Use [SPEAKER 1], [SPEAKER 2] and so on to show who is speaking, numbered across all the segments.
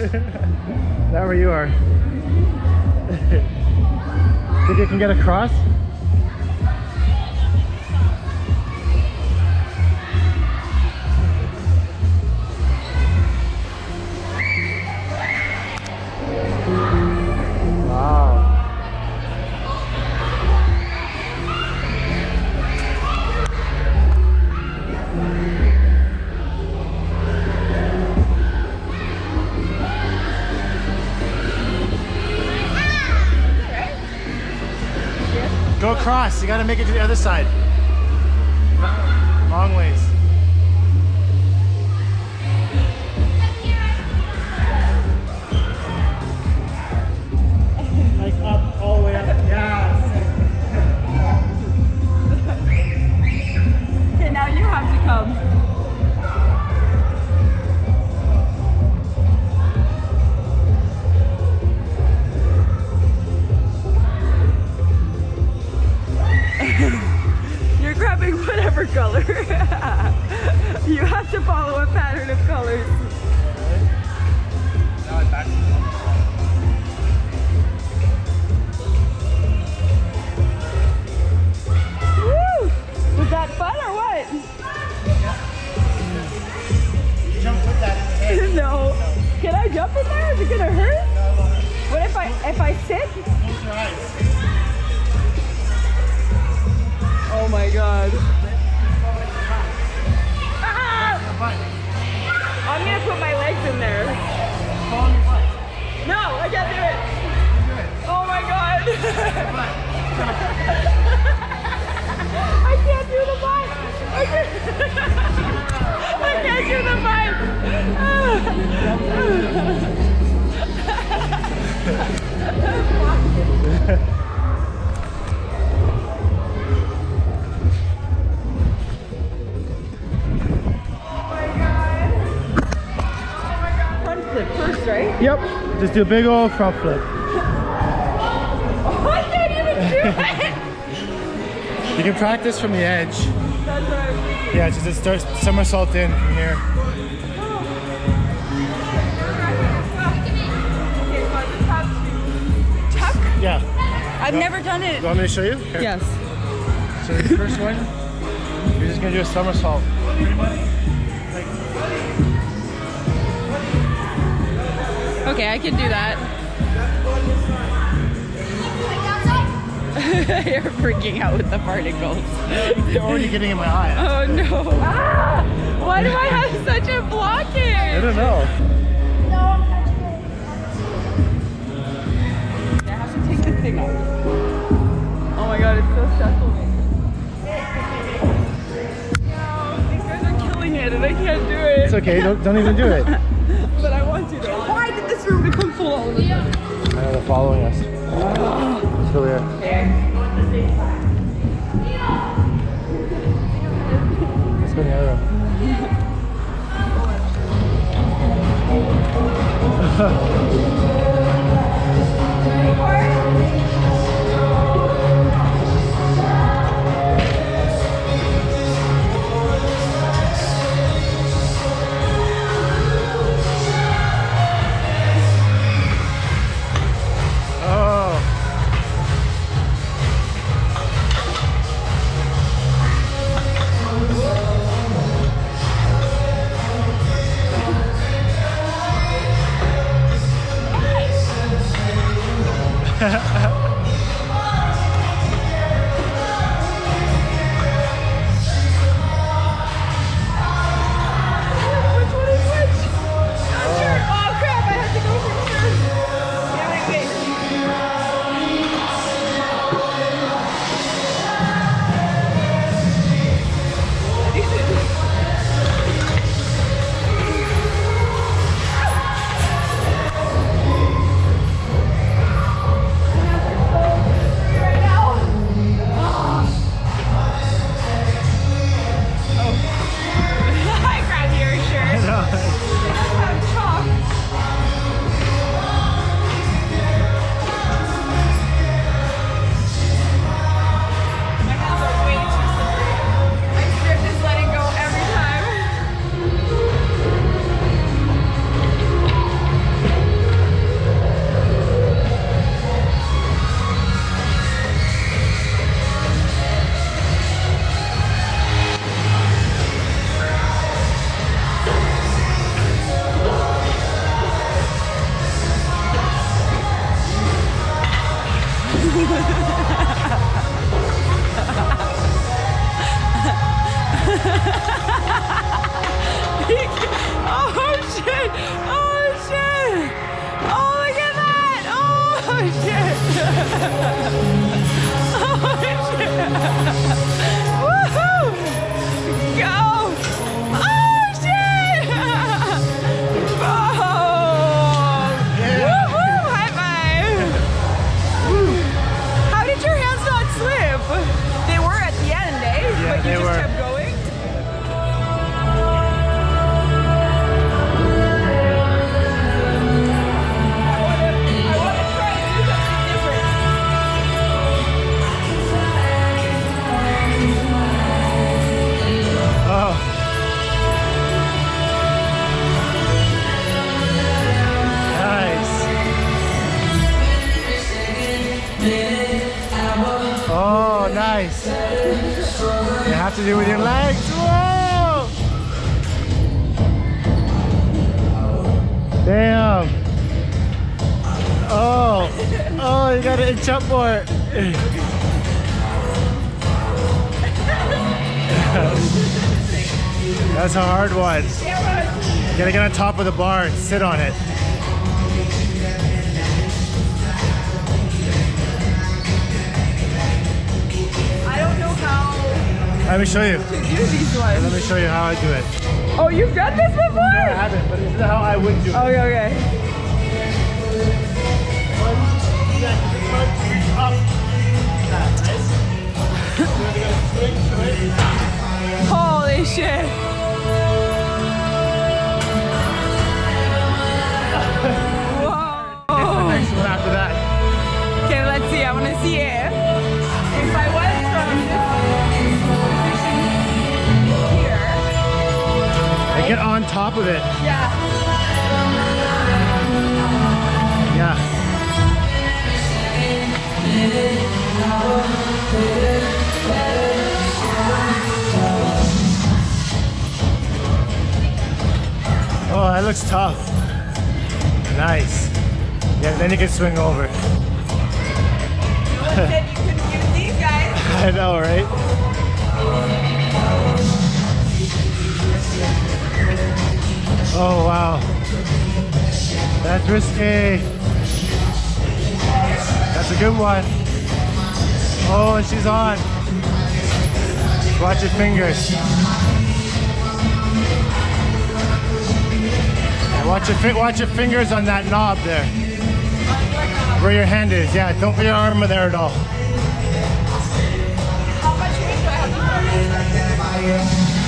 [SPEAKER 1] Not where you are. Think you can get across? Go across, you gotta make it to the other side. Long ways. Like up, all the way up, yes.
[SPEAKER 2] Okay, now you have to come. You're grabbing whatever color. You have to follow a pattern of colors. Woo! Was that fun or what?
[SPEAKER 1] Jump with that in the head.
[SPEAKER 2] No. Can I jump in there? Is it gonna hurt? What if I sit?
[SPEAKER 1] Close your eyes.
[SPEAKER 2] Oh my god. I'm gonna put my legs in there. No, I can't do it. Oh my god. I can't do the butt. I can't do the butt. First, right?
[SPEAKER 1] Yep, just do a big old front flip.
[SPEAKER 2] Oh, I can't even do it!
[SPEAKER 1] You can practice from the edge.
[SPEAKER 2] That's what I was thinking.
[SPEAKER 1] Yeah, just start somersault in from here.
[SPEAKER 2] Okay, so I just have to tuck.
[SPEAKER 1] Yeah.
[SPEAKER 2] I've never done it.
[SPEAKER 1] You want me to show you? Here.
[SPEAKER 2] Yes.
[SPEAKER 1] So the first one, you're just gonna do a somersault.
[SPEAKER 2] Okay, I can do that. You're freaking out with the particles.
[SPEAKER 1] They're already getting in my eye.
[SPEAKER 2] Oh no. Ah! Why do I have such a blockage?
[SPEAKER 1] I don't know.
[SPEAKER 2] I have to take this thing off. Oh my god, it's so stressful. No, these guys are killing it and I can't do it.
[SPEAKER 1] It's okay, don't even do it.
[SPEAKER 2] But I want to though. Why did this room become full all of a sudden?
[SPEAKER 1] I know they're following us. Still here.
[SPEAKER 2] Okay.
[SPEAKER 1] Let's go in the other
[SPEAKER 3] nice. You have to do it with your legs. Whoa! Damn. Oh, oh, you gotta inch up more. That's a hard one. You gotta get on top of the bar and sit on it.
[SPEAKER 2] I don't know how
[SPEAKER 3] Let me show you.
[SPEAKER 2] to do these ones.
[SPEAKER 3] Let me show you how I do it.
[SPEAKER 2] Oh, you've done this before?
[SPEAKER 3] I haven't, but this is how I would do it.
[SPEAKER 2] Okay, okay. Holy shit. Whoa.
[SPEAKER 3] Next one after that.
[SPEAKER 2] Okay, let's see. I want to see it. If I was from this position here.
[SPEAKER 3] And get on top of it.
[SPEAKER 2] Yeah.
[SPEAKER 3] Yeah. Oh, that looks tough. Nice. Yeah, then you can swing over.
[SPEAKER 2] No one said you couldn't use these guys.
[SPEAKER 3] I know, right? Oh, wow. That's risky. That's a good one. Oh, and she's on. Watch your fingers. And watch your fingers on that knob there. Where your hand is. Yeah, don't put your arm there at all.
[SPEAKER 2] How much weight do I have to put?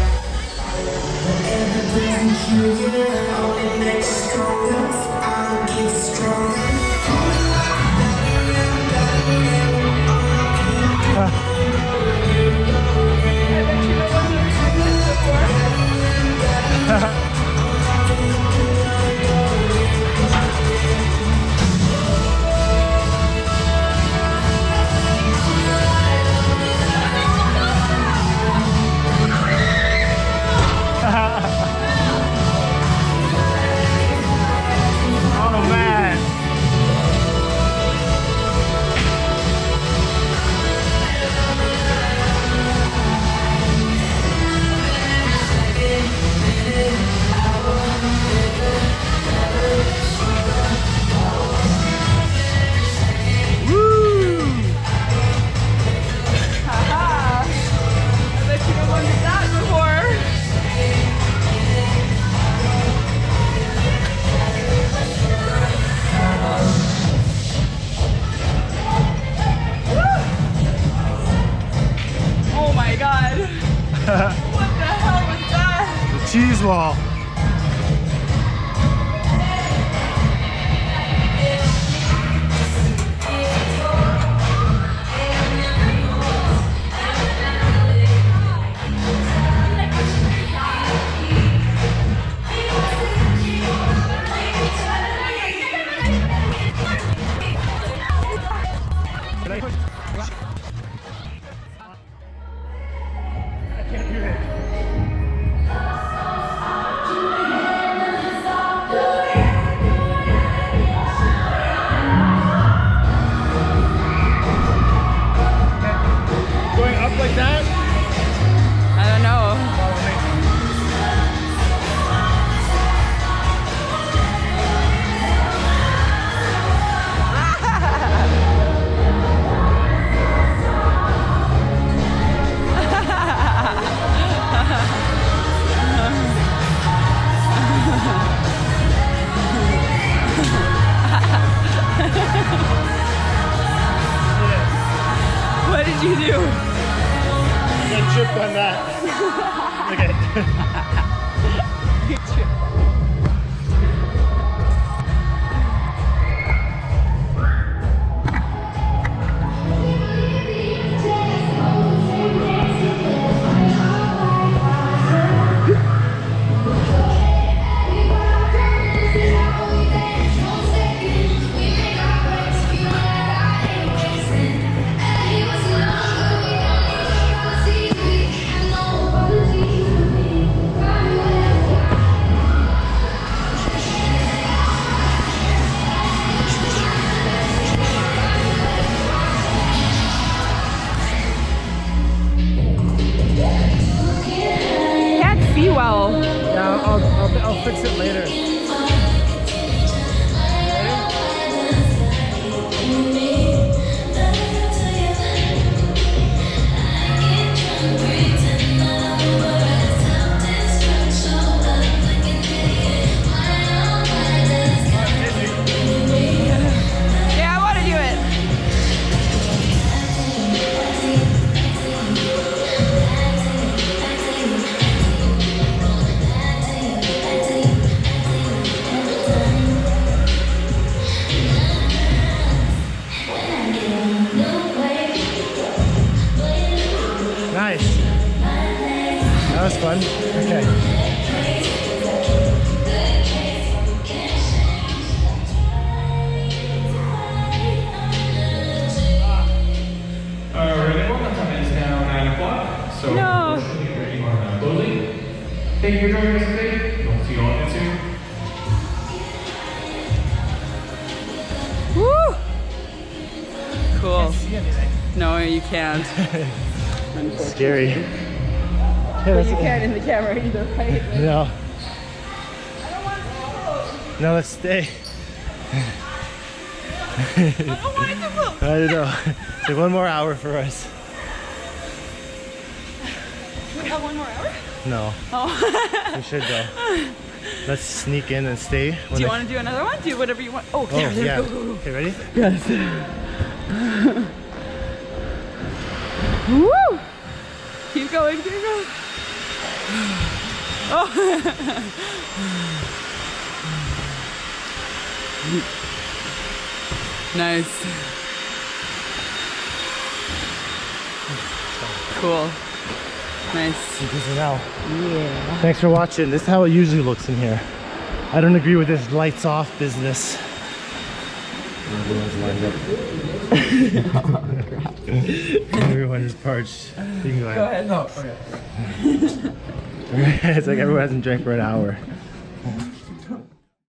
[SPEAKER 3] Oh man. Woo!
[SPEAKER 2] Haha. I bet you no one did that before. Oh my god. What the hell was that?
[SPEAKER 3] The cheese wall. I can't do it. Going up like that?
[SPEAKER 2] I don't know.
[SPEAKER 3] Follow me.
[SPEAKER 2] What did you do?
[SPEAKER 3] I tripped on that. one? Okay.
[SPEAKER 4] Alright, everyone, the time is now 9 o'clock. So,
[SPEAKER 2] No.
[SPEAKER 4] we are now closing. Thank you for joining us today. We'll see you all again soon.
[SPEAKER 2] Woo! Cool.
[SPEAKER 1] See anything.
[SPEAKER 2] No, you can't.
[SPEAKER 3] Scary.
[SPEAKER 2] But you can't in the camera either, right?
[SPEAKER 3] No.
[SPEAKER 2] I don't want to move.
[SPEAKER 3] No, let's stay.
[SPEAKER 2] I don't want it to move.
[SPEAKER 3] I don't know. It's like 1 more hour for us.
[SPEAKER 2] We have 1 more hour?
[SPEAKER 3] No.
[SPEAKER 2] Oh.
[SPEAKER 3] We should though. Let's sneak in and stay.
[SPEAKER 2] Do you want to do another one? Do whatever you want. Oh, there,
[SPEAKER 3] yeah.
[SPEAKER 2] go, go, go.
[SPEAKER 3] Okay, ready?
[SPEAKER 2] Yes. Woo! Keep going, keep going. Oh. Nice. Cool. Nice.
[SPEAKER 3] This is now.
[SPEAKER 2] Yeah.
[SPEAKER 3] Thanks for watching. This is how it usually looks in here. I don't agree with this lights off business. Everyone's lined up. Everyone is parched. You can go ahead.
[SPEAKER 1] No, okay.
[SPEAKER 3] It's like everyone hasn't drank for an hour.